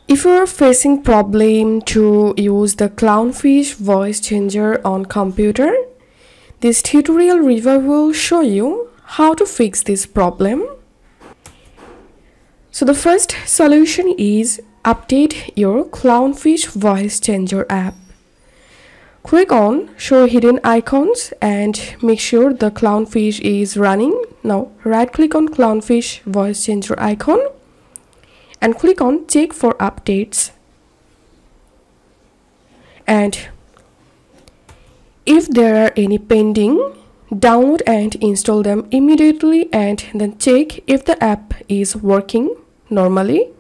If you are facing problem to use the Clownfish voice changer on computer, this tutorial review will show you how to fix this problem. So the first solution is update your Clownfish voice changer app. Click on show hidden icons and make sure the Clownfish is running. Now right click on Clownfish voice changer icon and click on check for updates, and if there are any pending, download and install them immediately and then check if the app is working normally.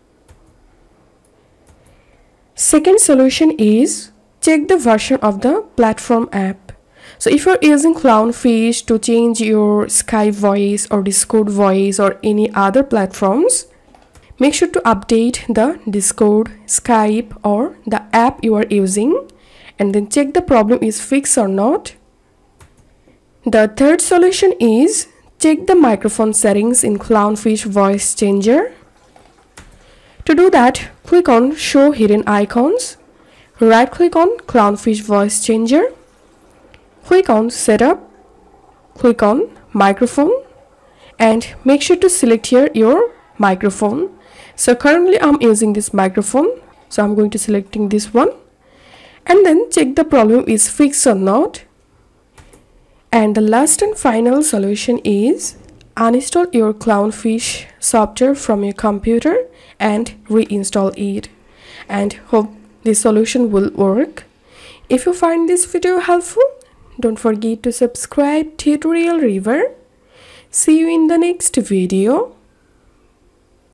Second solution is check the version of the platform app. So if you're using Clownfish to change your Skype voice or Discord voice or any other platforms, make sure to update the Discord, Skype or the app you are using and then check the problem is fixed or not. The third solution is check the microphone settings in Clownfish voice changer. To do that, click on show hidden icons, right click on Clownfish voice changer, click on setup, click on microphone and make sure to select here your microphone. So currently I'm using this microphone, so I'm going to selecting this one and then check the problem is fixed or not. And the last and final solution is uninstall your Clownfish software from your computer and reinstall it, and hope this solution will work. If you find this video helpful, don't forget to subscribe tutorial reviewer. See you in the next video.